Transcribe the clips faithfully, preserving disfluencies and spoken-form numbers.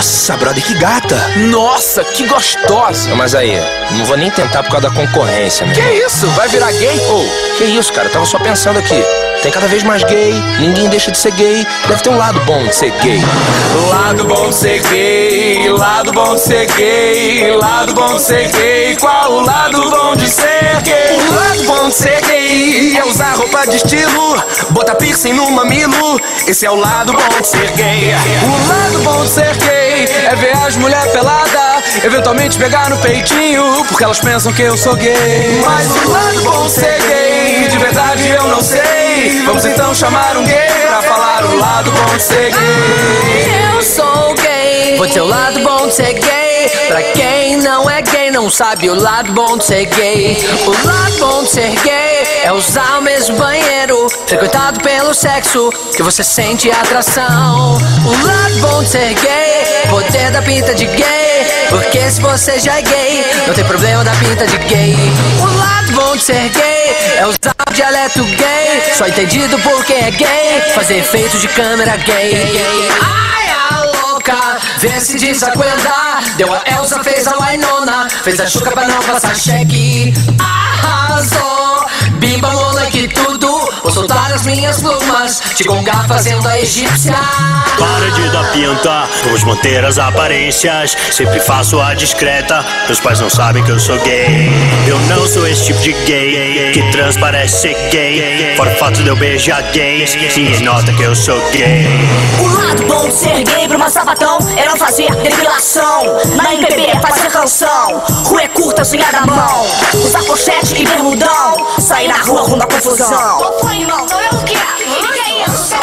Nossa, brother, que gata! Nossa, que gostosa! Mas aí, não vou nem tentar por causa da concorrência, meu Que irmão. isso? Vai virar gay? Ô, oh, que isso, cara? Eu tava só pensando aqui. Tem cada vez mais gay, ninguém deixa de ser gay. Deve ter um lado bom de ser gay. Lado bom de ser gay, lado bom de ser gay, lado bom de ser gay. Qual o lado bom de ser gay? O lado bom de ser gay é usar roupa de estilo, botar piercing no mamilo. Esse é o lado bom de ser gay. O lado bom de ser gay é ver as mulheres peladas, eventualmente pegar no peitinho, porque elas pensam que eu sou gay. Mas o lado bom de ser gay, de verdade eu não sei. Vamos então chamar um gay pra falar o lado bom de ser gay. Eu sou gay, vou dizer o lado bom de ser gay. Pra quem não é gay, não sabe o lado bom de ser gay. O lado bom de ser gay é usar o mesmo banheiro frequentado pelo sexo que você sente atração. O lado bom de ser gay, poder da pinta de gay, porque se você já é gay, não tem problema da pinta de gay. O lado bom de ser gay é usar o dialeto gay, só entendido por quem é gay, fazer efeito de câmera gay. Ai, a louca, vê se desacuerdar. Deu a Elsa, fez a Wainona, fez a Xuca pra não passar cheque. Arrasou, bimba, moleque, tudo. Vou soltar as minhas plumas, te gongar fazendo a egípcia. Para de dar pinta, vamos manter as aparências. Sempre faço a discreta, meus pais não sabem que eu sou gay. Eu não sou esse tipo de gay que trans parece ser gay. Fora o fato de eu beijar gays, ninguém nota que eu sou gay. O lado bom de ser gay pra uma sapatão é não fazer depilação. Na M P B fazer canção, rua é curta, sunha da mão, usar pochete e bermudão, sair na rua rumo à confusão. Qual foi, irmão? Então eu o quê? O que é isso?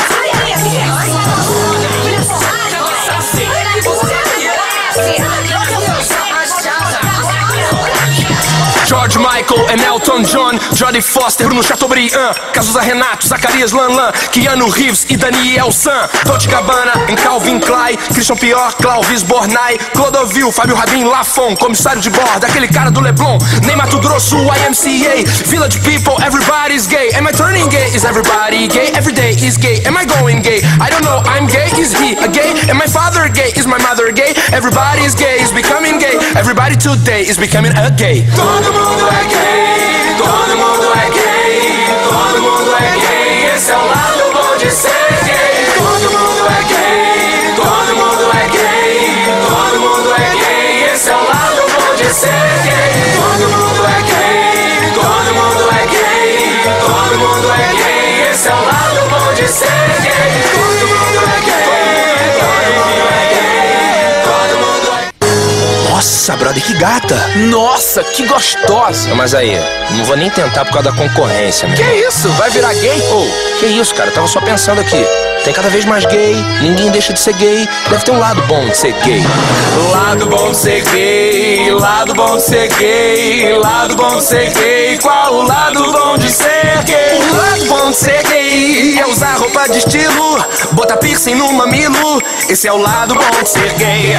George Michael, and Elton John, Jodie Foster, Bruno Chateaubriand, Cazuza Renato, Zacarias Lanlan, Keanu Reeves e Daniel San, Dolce Gabbana, em Calvin Klein, Christian Pior, Clovis Bornai, Clodovil, Fábio Rabin, Lafon, comissário de bordo, aquele cara do Leblon, Ney Mato Grosso, Y M C A, Village People, everybody's gay. Am I turning gay? Is everybody gay? Every day is gay. Am I going gay? I don't know, I'm gay, is he a gay? Am my father gay? Is my mother gay? Everybody's gay, is becoming gay. Everybody today is becoming a gay. Todo mundo é gay, todo mundo é gay, todo mundo é gay. Esse é o lado bom de ser gay. Todo mundo é gay, todo mundo é gay, todo mundo é gay. Esse é o lado bom de ser gay. Todo mundo é gay, todo mundo é gay, todo mundo é gay. Esse é o lado bom de ser gay. Todo mundo é gay, todo mundo é gay, todo mundo é. Nossa, brother, que gata! Nossa, que gostosa! Mas aí, não vou nem tentar por causa da concorrência, meu Que irmão. isso? Vai virar gay? Ô, oh, que isso, cara? Eu tava só pensando aqui. Tem cada vez mais gay, ninguém deixa de ser gay. Deve ter um lado bom de ser gay. Lado bom de ser gay, lado bom de ser gay, lado bom de ser gay. Qual o lado bom de ser gay? O lado bom de ser gay é usar roupa de estilo, botar piercing no mamilo. Esse é o lado bom de ser gay.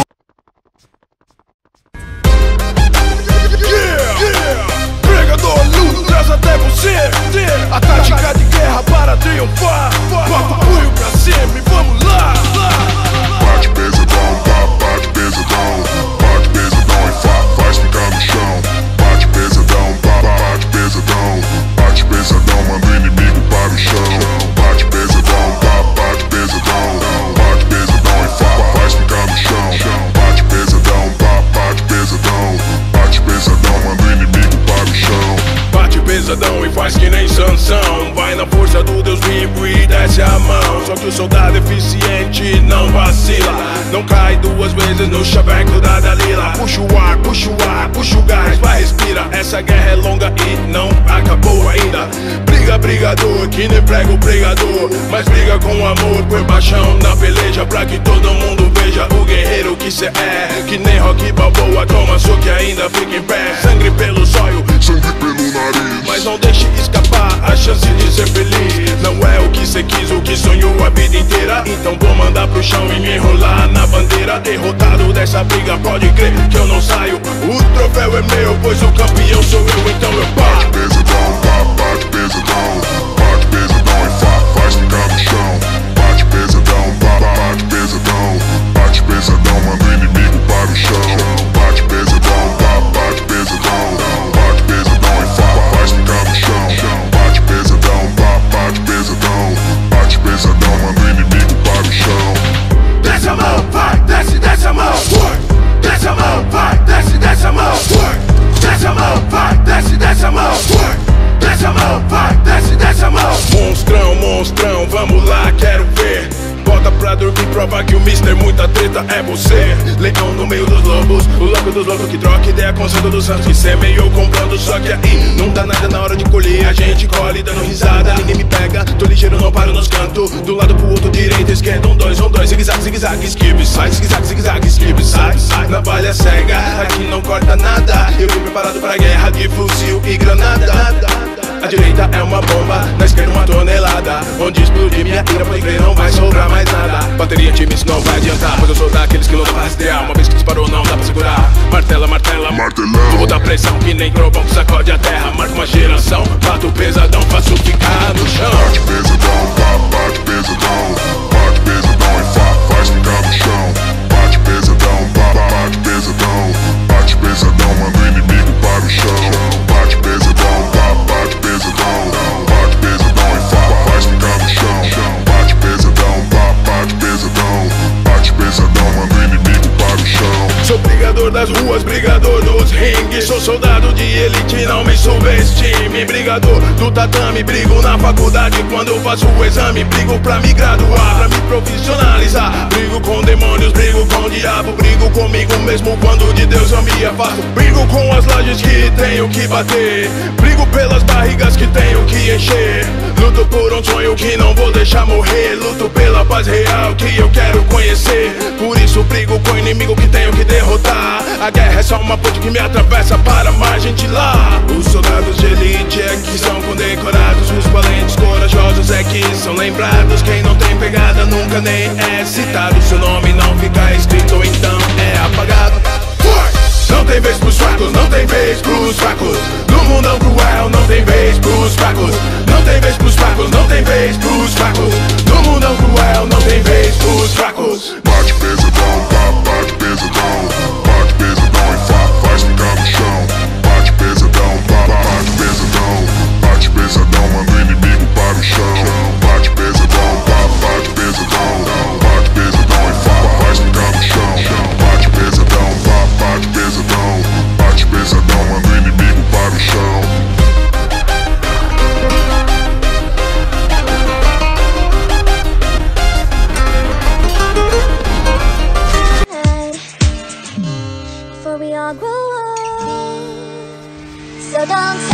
Pregador luto, traz até você. A tática de guerra para triunfar. Bota o punho pra cima e vamos lá. Bate pesadão, bate pesadão, bate pesadão e fa faz ficar no chão. Bate pesadão, bate pesadão, bate pesadão, manda o inimigo para o chão. Bate pesadão, bate pesadão, bate pesadão e fa faz ficar no chão. Bate pesadão, bate pesadão, bate pesadão, manda o inimigo para o chão. Bate pesadão e faz que nem Sansão. Vai na força do Deus vivo e desce a mão. Só que o soldado eficiente não vacila, não cai duas vezes no chaveco da Dalila. Puxa o ar, puxa o ar, puxa o gás, vai respira. Essa guerra é longa e não acabou ainda. Briga, brigador, que nem prega o pregador, mas briga com amor, por paixão na peleja, pra que todo mundo veja o guerreiro que cê é. Que nem Rocky Balboa, toma soco e ainda fica em pé. Sangue pelo zóio, Sangue pelo nariz, mas não deixe escapar a chance de ser feliz. Não é o que cê quis, o que sonhou a vida inteira. Então vou mandar pro chão e me enrolar na bandeira. Derrotado dessa briga, pode crer que eu não saio. O troféu é meu, pois o campeão sou eu, então eu bate paro. pesadão, bate pesadão, bate pesadão e fa faz ficar no chão. Bate pesadão, bate pesadão, bate pesadão, predador que prova que o mister muita treta é você. Leão no meio dos lobos, o louco dos loucos que troca ideia com o santo dos santos que semeou comprando. Só que aí não dá nada na hora de colher, a gente colhe dando risada. Ninguém me pega, tô ligeiro, não paro nos cantos. Do lado pro outro, direita, esquerda, um, dois, um, dois. Zigue-zague, zigue-zague, esquive, sai, zigue-zague, zigue-zague, esquive, sai, sai. Na balha cega, aqui não corta nada. Eu vim preparado pra guerra de fuzil e granada. A direita é uma bomba, na esquerda uma tonelada. Onde explodir minha ira, pode crer, não vai sobrar mais nada. Bateria time, isso não vai adiantar, pois eu sou daqueles que não dá pra rastrear. Uma vez que disparou, não dá pra segurar. Martela, martela, martelão. Vou botar pressão que nem trovão que sacode a terra. Marca uma geração, bato pesadão, faço ficar no chão. Bate pesadão, pá, bate pesadão. Bate pesadão e fa, faz ficar no chão. Bate pesadão, pá, bate pesadão. Bate pesadão, manda o inimigo para o chão. Bate pesadão, pá, bate pesadão. Bate pesadão e fa, faz ficar no chão. Bate pesadão, pá, bate pesadão. Bate pesadão, manda o inimigo para o chão. Sou brigador das ruas, brigador dos ringues. Sou soldado de elite, não me subestime. Brigador do tatame, brigo na faculdade quando faço o exame. Brigo pra me graduar, pra me profissionalizar. Brigo com demônios, brigo com o diabo. Brigo comigo mesmo quando de Deus eu me afasto. Brigo com as lajes que tenho que bater. Brigo pelas barrigas que tenho que encher. Luto por um sonho que não vou deixar morrer. Luto pela paz real que eu quero conhecer. Por isso brigo com o inimigo que tenho que derrotar. A guerra é só uma ponte que me atravessa para a margem de lá. Os soldados de elite é que são condecorados. Os valentes corajosos é que são lembrados. Quem não tem pegada nunca nem é citado. Seu nome não fica escrito, então é apagado. Não tem vez pros fracos, não tem vez pros fracos. No mundão cruel não tem vez pros fracos. Não tem vez pros fracos, não tem vez pros fracos. No mundão cruel não tem vez pros fracos. Bate pesadão, pá, bate pesadão. Bate pesadão e fa, faz ficar no chão. Bate pesadão, pá, bate pesadão. Bate pesadão, manda o inimigo para o chão. Bate pesadão, pá, bate pesadão. Bate pesadão e fa, faz ficar no chão. Bate pesadão, pá, bate pesadão. Bate pesadão, manda o inimigo para o chão. Before we all grow old, so don't